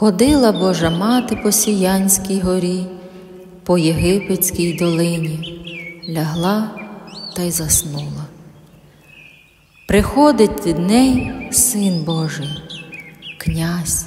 Ходила Божа Мати по Сіянській горі, по Єгипетській долині, лягла та й заснула. Приходить від неї Син Божий, князь.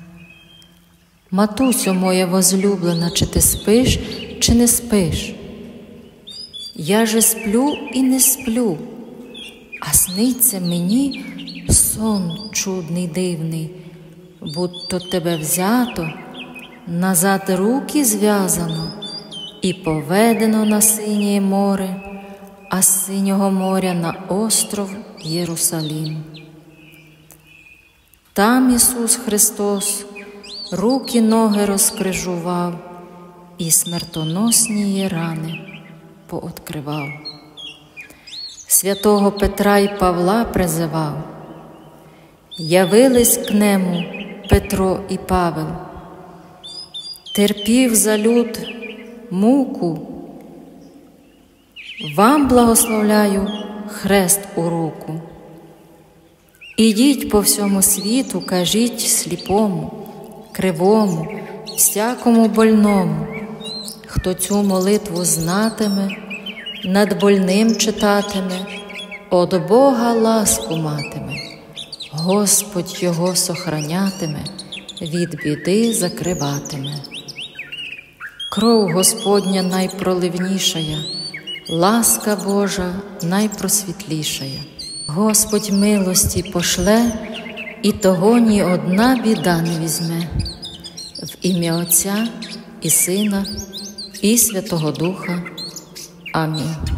Матусю моя возлюблена, чи ти спиш, чи не спиш? Я же сплю і не сплю, а сниться мені сон чудний дивний, будто тебе взято, назад руки зв'язано і поведено на синє море, а з синього моря на остров Єрусалим. Там Ісус Христос руки ноги розкрижував і смертоносні є рани пооткривав. Святого Петра й Павла призивав, явились к нему Петро і Павел, терпів за люд муку, вам благословляю хрест у руку. Ідіть по всьому світу, кажіть сліпому, кривому, всякому больному, хто цю молитву знатиме, над больним читатиме, од Бога ласку матиме, Господь його сохранятиме, від біди закриватиме. Кров Господня найпроливнішая, ласка Божа найпросвітлішая. Господь милості пошле, і того ні одна біда не візьме. В ім'я Отця і Сина, і Святого Духа. Амінь.